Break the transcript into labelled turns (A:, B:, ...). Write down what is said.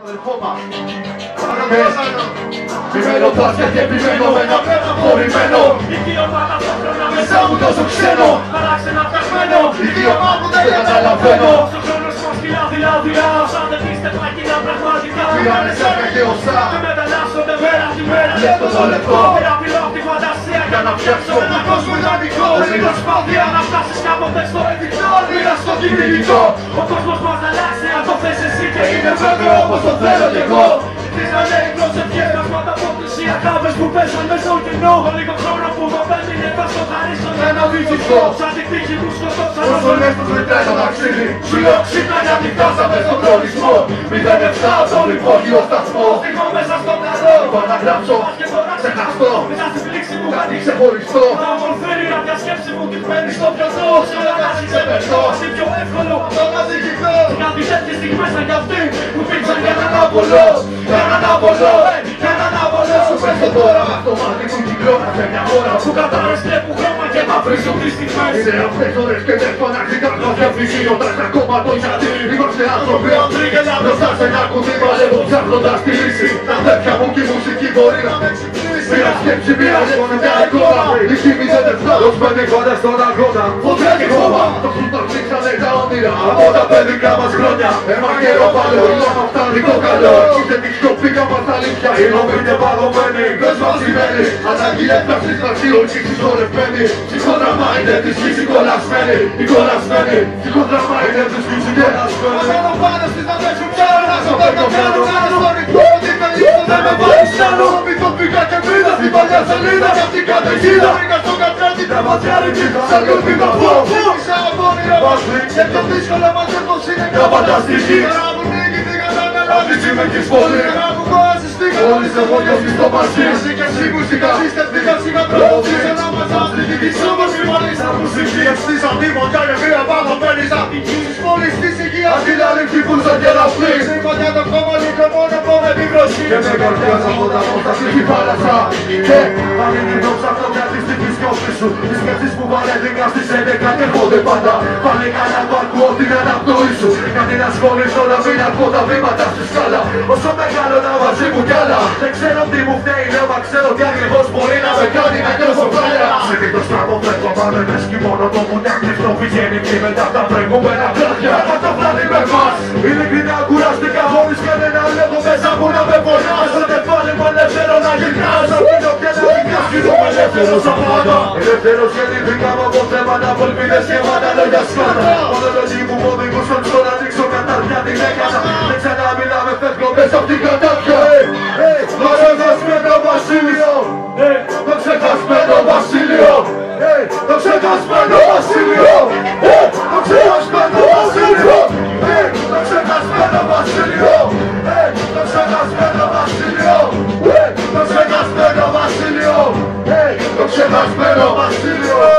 A: Επιμένω μπάσκετ και επιμένω με ένα απορριμμένο. Η ομάδα ταυτόχρονα μέσα μου τόσο ξένο. Παράξενα φτιαγμένο. Οι δύο μάτου δεν καταλαβαίνω. Στον χρόνος μας κυλά δειλά. Σαν δεν είστε πλακινά πραγματικά. Φύγανε σαν γεωστά. Και μεταλλάσσονται μέρα τη μέρα. Λεπτό το λεπτό. Πειραπηλώ τη φαντασία για να φτιάξω ένα κόσμο ιδανικό. Δεν είναι προσπάθεια να φτάσεις κάποτε στο εφικτό. Μοίρα στο κυνηγητό. Ο κόσμος μας αλλάξει αν το θες εσύ και είναι βέβαιο όπως το θέλω κι εγώ. Χτίζανε οι προσευχές μας με τα απόκριση αγάπες που πέσαν μέσα στο κενό. Το λίγο χρόνο που μου απέμεινε θα στο χαρίσω ένα μυθικό. Σαν την τύχη που σκοτώσαν όσο λες τους μετράει το ταξίδι. Σου λέω ξύπνα γιατί φτάσαμε στον προορισμό. 07 στον υπόγειο σταθμό. Στοιχώ μέσα στο μυαλό. Είπα να γράψω, ξεχαστώ. Μέσα στην πλήξη μου κάτι ξεχωριστό. Να ομορφαίνει να μια σκέψη μου τυπμένη στο πιωτό. Σε όλα να ξεπερνώ. Asi πιο εύκολο το να διηγηθώ. Κάτι τέτοιες στιγμές σαν κι αυτοί που πήξαν για έναν Απολό. Για έναν Απολό, για έναν Απολό. Σου πέσω τώρα το μάτι μου κυκλώνασε μια ώρα. Που κατάρες βλέπουν χρώμα και μαυρίζουν τις στιγμές. Είναι αυτές ώρες και δεν φανακτικά κάποια φυσική. Όταν ακόμα το γιατί είμαστε άνθρωποι αντροί. Και να μπροστά σε ένα κουτί παλεύω ψάχνοντας τη λύση. Τα αδέρφια μου και η μουσική μπορεί να με εξυπνήσει. Μια σκέψη, μια λέξη, μια εικόνα. Η χημίζεται φλάδος πέντε κοντά στον αγώνα. Φωτιά και χώμα, το φούτο ξύξανε τα όνειρα. Από τα παιδικά μας χρόνια. Αίμα καιρό παλαιό, μα φτάνει το καλό. Είστε τη σκοπίκα μας τα αλήθεια. Οι νόμοι είναι παγωμένοι, πες μας σημαίνει. Ανάγκη έπτασης να όχι συσσωρευμένη. Ψυχοδράμα είναι της γης η κολλασμένη. Η κολλασμένη, ψυχοδράμα είναι της γης η κολλασμένη. Πάνω πάνω στις να παίξουν πιάνω. Να σου παίρνω πιάνω, να στο ρυθμό. Ότι με λύσω δεν με βάλεις πιάνω. Μυθό πήγα και πήρα στην παλιά σελίδα. Κι αυτή καταιγίδα. Βρήκα στο κατρέτη τα ματιά ρηπίδα. Σαν λιώτη να πω. Είσαι από όνειρα μας πριν. Και πιο δύσκολα μας έρθος είναι μια φανταστική. Τώρα μου νίκη πήγα να αναλάβεις με έχεις πολύ. Να μου κόασες φύγα. Όλης εγώ νιώθεις το μαζί. Εσύ και εσύ μουσικά. Πίστευτηκα σιγά τρόπος. Ένα μας άστρικη όμως μη βάλεις σαν μουσική. Ευθύς αντίμοντα και βία πάνω μένεις απ' την γη. Της πόλης της υγείας. Αντιλαλήφθη που σαν και να φλείς. Συμφωνιά το κόμμα λίγο μόνο από με την βροχή. Και με καρδιάς από τα μότα στη θάλασσα. Και αν είναι το ψάχνω μια της τύχης νιώθεις σου. Οι σκέψεις που βάλε δικά στις 11 και έρχονται πάντα. Πάλι καλά που ακούω την αναπνοή σου. Κάτι να σχολήσω να μην ακούω τα βήματα στη σκάλα. Όσο μεγάλο να μαζί μου κι άλλα. Δεν ξέρω τι μου φταίει, λέω μα ξέρω τι ακριβώς μπορεί να με κάνει να νιώσω φάλια. Σε δίκτω στραβό φεύγω πάμε μες κι μόνο το μουνιάκτιστο πηγαίνει και μετά τα προηγούμενα βράδια. Από το βράδυ με μας. Ειλικρινά κουράστηκα χωρίς κανένα λόγο μέσα μου να με πονάς. Δεν πάλι μου ελεύθερο να γυρνάς. Αφήνω και να γυρνάς κι είμαι ελεύθερος απάντα. Ελεύθερος γεννήθηκαμε από θέματα, πολμίδες και μάνα λόγια σκάτα. Μονολογοί μου μου οδηγούσαν στο να δείξω κατάρτια την έκανα. Δεν ξαναμιλάμε φεύγω μέσα απ' την κατάρτια. Το ξεχασμένο βασίλειο. Το ξεχασμένο βασίλειο. Το ξεχασμένο βασίλειο. Το ξεχασμένο βασίλειο. Το ξεχασμένο βασίλειο. Το ξεχασμένο βασίλειο. Το ξεχασμένο βασίλειο. Το ξεχασμένο βασίλειο.